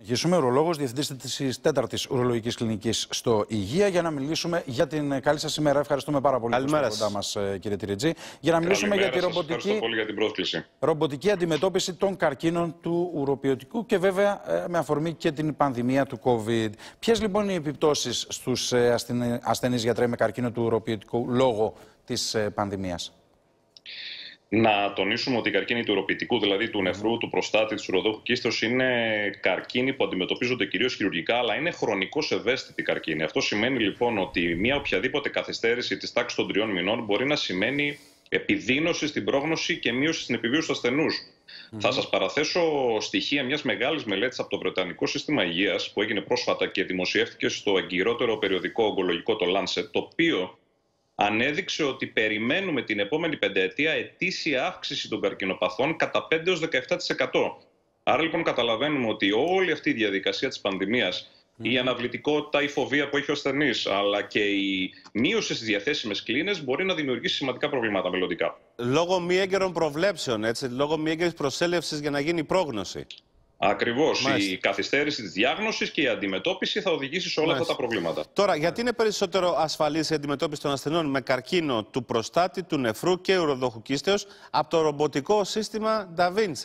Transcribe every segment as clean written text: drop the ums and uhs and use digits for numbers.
Συνεχίσουμε. Ουρολόγος, διευθυντής της 4ης Ουρολογικής Κλινικής στο Υγεία, για να μιλήσουμε για την καλή σας ημέρα. Ευχαριστούμε πάρα πολύ που είστε κοντά μας, κύριε Τυριτζή. Για να μιλήσουμε για τη ευχαριστώ πολύ για την πρόσκληση. Ρομποτική αντιμετώπιση των καρκίνων του ουροποιητικού και βέβαια με αφορμή και την πανδημία του COVID. Ποιες λοιπόν οι επιπτώσεις στους ασθενείς, γιατρέ, με καρκίνο του ουροποιητικού λόγω της πανδημίας? Να τονίσουμε ότι οι καρκίνοι του ουροποιητικού, δηλαδή του νεφρού, του προστάτη, της ουροδόχου κίστεως, είναι καρκίνοι που αντιμετωπίζονται κυρίως χειρουργικά, αλλά είναι χρονικώς ευαίσθητοι καρκίνοι. Αυτό σημαίνει λοιπόν ότι μια οποιαδήποτε καθυστέρηση της τάξης των 3 μηνών μπορεί να σημαίνει επιδείνωση στην πρόγνωση και μείωση στην επιβίωση του ασθενούς. Θα σας παραθέσω στοιχεία μιας μεγάλης μελέτης από το Βρετανικό Σύστημα Υγείας που έγινε πρόσφατα και δημοσιεύτηκε στο εγκυρότερο περιοδικό ογκολογικό, το Lancet, το οποίο ανέδειξε ότι περιμένουμε την επόμενη πενταετία ετήσια αύξηση των καρκινοπαθών κατά 5 έως 17%. Άρα λοιπόν καταλαβαίνουμε ότι όλη αυτή η διαδικασία της πανδημίας, η αναβλητικότητα, η φοβία που έχει ο ασθενής, αλλά και η μείωση στις διαθέσιμες κλίνες μπορεί να δημιουργήσει σημαντικά προβλήματα μελλοντικά. Λόγω μη έγκαιρων προβλέψεων, έτσι, λόγω μη έγκαιρης προσέλευσης για να γίνει η πρόγνωση. Ακριβώς. Η καθυστέρηση της διάγνωσης και η αντιμετώπιση θα οδηγήσει σε όλα αυτά τα προβλήματα. Τώρα, γιατί είναι περισσότερο ασφαλής η αντιμετώπιση των ασθενών με καρκίνο του προστάτη, του νεφρού και ουροδόχου κίστεως από το ρομποτικό σύστημα Da Vinci?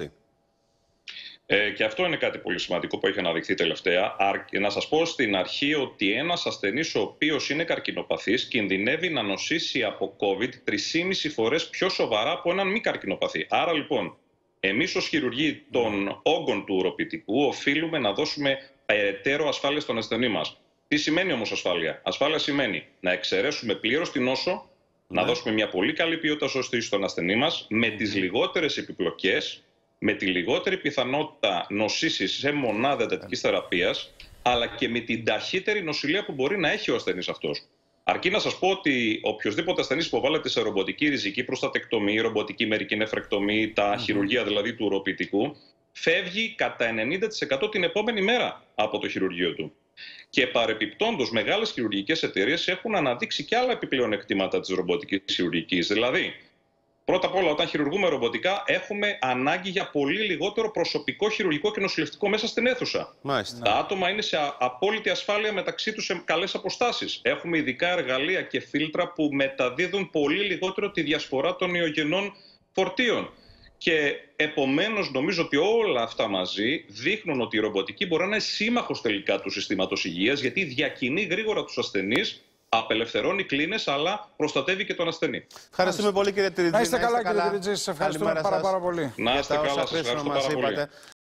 Και αυτό είναι κάτι πολύ σημαντικό που έχει αναδειχθεί τελευταία. Να σας πω στην αρχή ότι ένας ασθενής ο οποίος είναι καρκινοπαθής κινδυνεύει να νοσήσει από COVID 3,5 φορές πιο σοβαρά από έναν μη καρκινοπαθή. Άρα λοιπόν, εμείς ως χειρουργοί των όγκων του ουροποιητικού οφείλουμε να δώσουμε περαιτέρω ασφάλεια στον ασθενή μας. Τι σημαίνει όμως ασφάλεια? Ασφάλεια σημαίνει να εξαιρέσουμε πλήρως την νόσο, να δώσουμε μια πολύ καλή ποιότητα ζωής στον ασθενή μας, με τις λιγότερες επιπλοκές, με τη λιγότερη πιθανότητα νοσήσεις σε μονάδα εντατικής θεραπείας, αλλά και με την ταχύτερη νοσηλεία που μπορεί να έχει ο ασθενής αυτός. Αρκεί να σας πω ότι οποιοδήποτε ασθενής υποβάλλεται σε ρομποτική ριζική προστατεκτομή, ρομποτική μερική νεφρεκτομή, τα χειρουργεία δηλαδή του ουροποιητικού, φεύγει κατά 90% την επόμενη μέρα από το χειρουργείο του. Και παρεπιπτόντως, μεγάλες χειρουργικές εταιρείες έχουν αναδείξει και άλλα επιπλέον εκτήματα της ρομποτικής χειρουργικής. Δηλαδή, πρώτα απ' όλα, όταν χειρουργούμε ρομποτικά, έχουμε ανάγκη για πολύ λιγότερο προσωπικό χειρουργικό και νοσηλευτικό μέσα στην αίθουσα. Τα άτομα είναι σε απόλυτη ασφάλεια μεταξύ τους σε καλές αποστάσεις. Έχουμε ειδικά εργαλεία και φίλτρα που μεταδίδουν πολύ λιγότερο τη διασπορά των ιογενών φορτίων. Και επομένως νομίζω ότι όλα αυτά μαζί δείχνουν ότι η ρομποτική μπορεί να είναι σύμμαχος τελικά του συστήματος υγείας, γιατί διακινεί γρήγορα τους ασθενείς, απελευθερώνει κλίνες, αλλά προστατεύει και τον ασθενή. Ευχαριστούμε πολύ, κύριε Τυριτζή. Να είστε καλά, κύριε Τυριτζή. Σας ευχαριστούμε πάρα πολύ. Να είστε καλά, σας ευχαριστώ πάρα πολύ.